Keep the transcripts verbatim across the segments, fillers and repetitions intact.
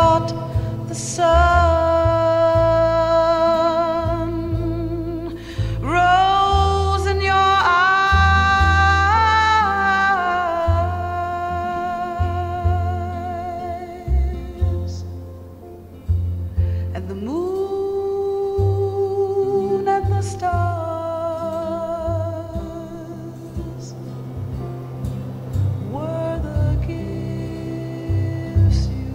thought the sun rose in your eyes, and the moon and the stars were the gifts you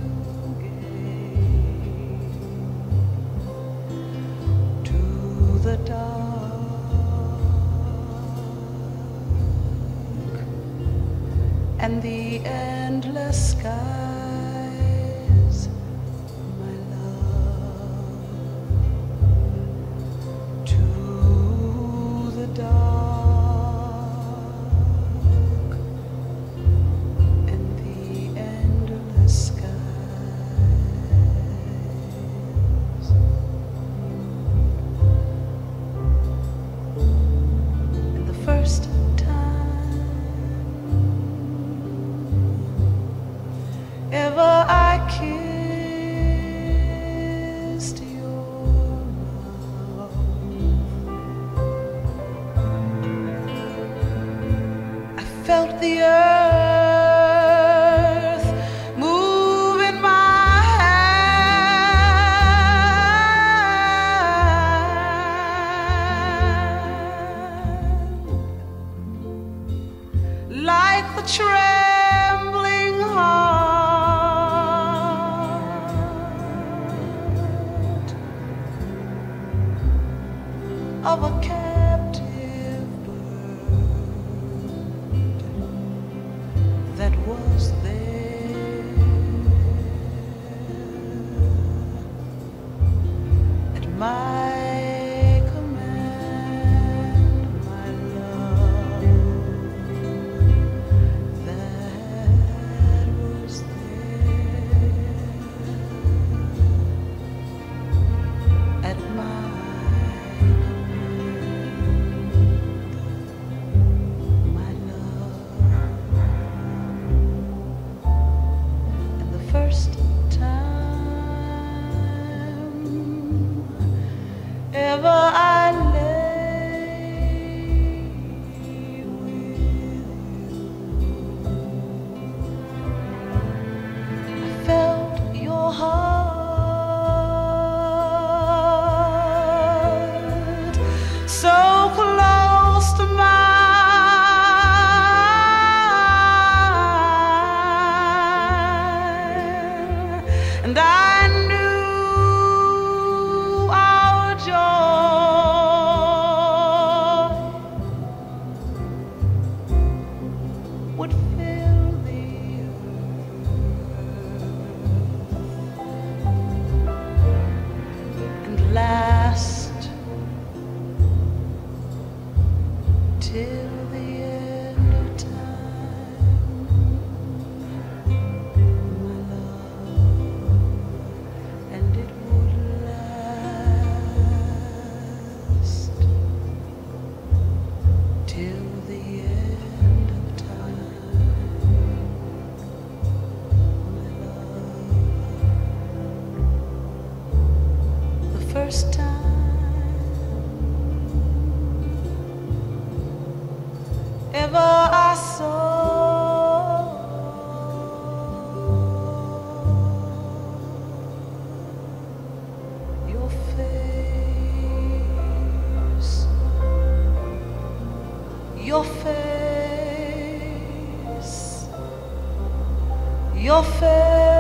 gave to the dark and the endless skies, my love, to the dark and the endless skies. And the first time ever I kissed your mouth, I felt the earth move in my hand, like the trembling heart of a captive bird that was there at my command, my love, that was there at my my love. And the first time ever I lay with you, I felt your heart so close to mine, and I knew our joy would fill the earth and last till the end of time, my love, and it would last till the end of time, my love. The first time ever I saw your face, your face, your face.